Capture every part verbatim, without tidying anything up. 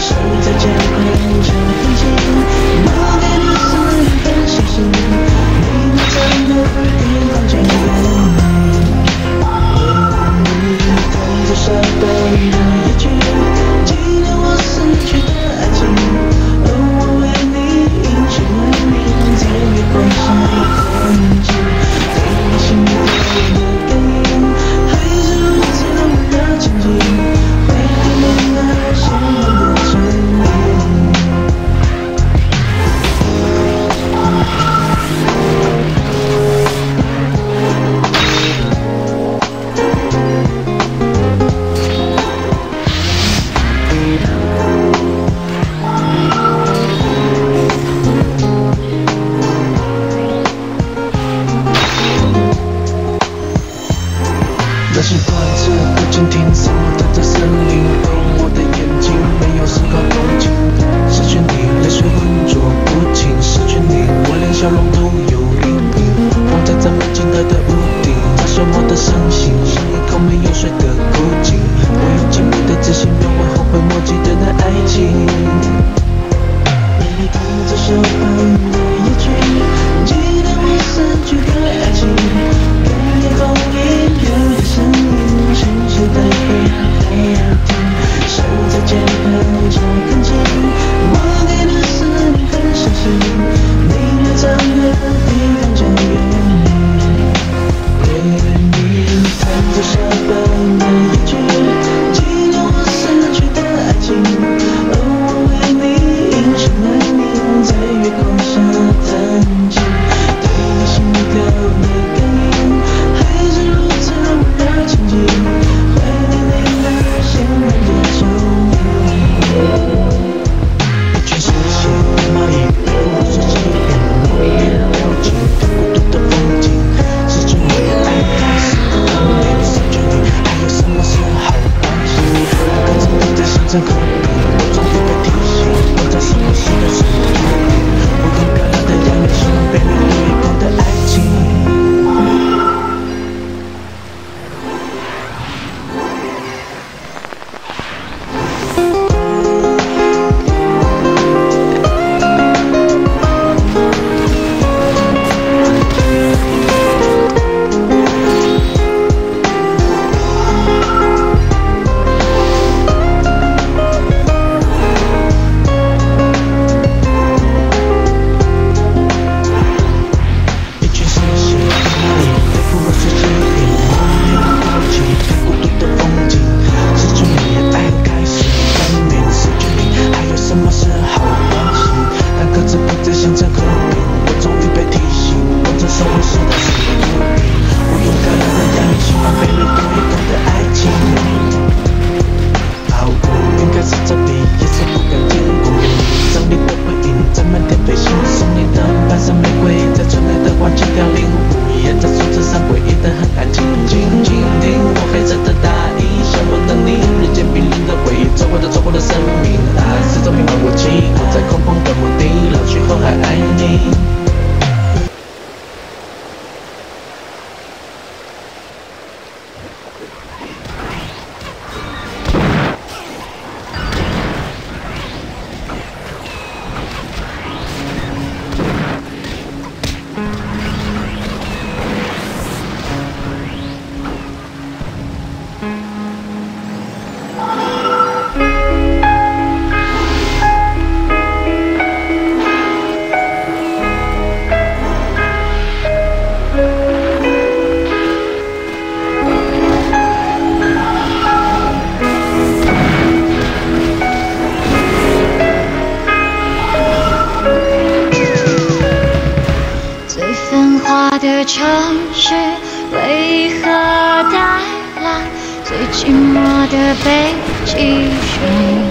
的城市为何带来最寂寞的北极熊？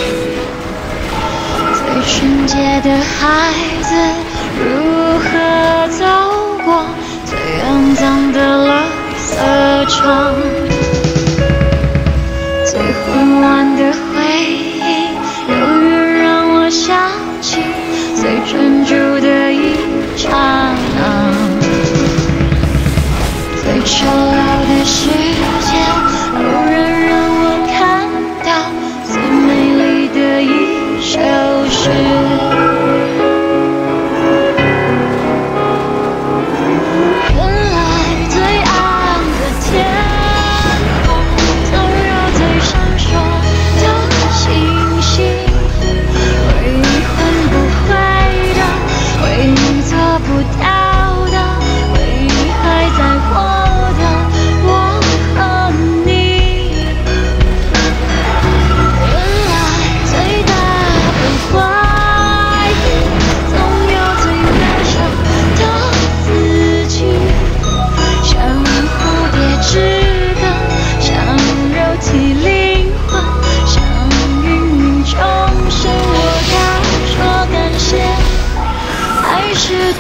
最纯洁的孩子如何走过最肮脏的垃圾场？最混乱的回忆永远让我想起最专注的一刹那。最丑陋的世界偶然让我看到最美丽的一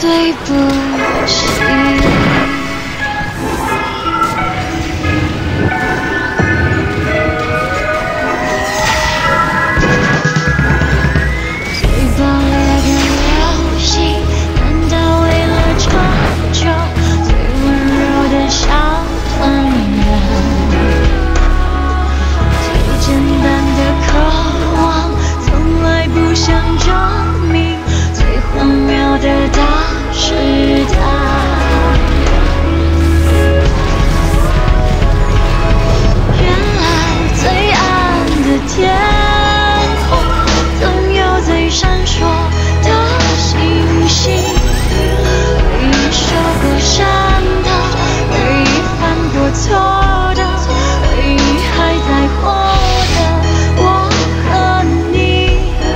对不起。最爆裂的流星，难道为了长久？最温柔的小团圆，最简单的渴望，从来不想证明。最荒谬的大时代。原来最暗的天空，总有最闪烁的星星。回忆受过伤的，回忆犯过错的，回忆还在活的我和你。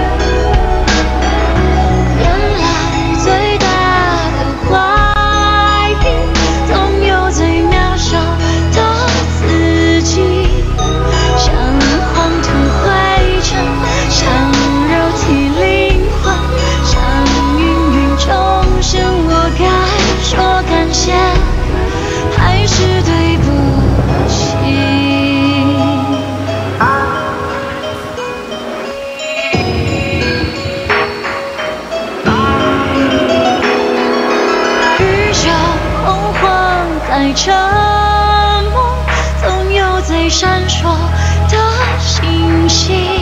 原来最大的怀疑，总有最渺小的自己。像黄土灰尘，像肉体灵魂，像芸芸众生，我该说感谢，还是对不起？宇宙洪荒在沉默，总有最闪烁的星星。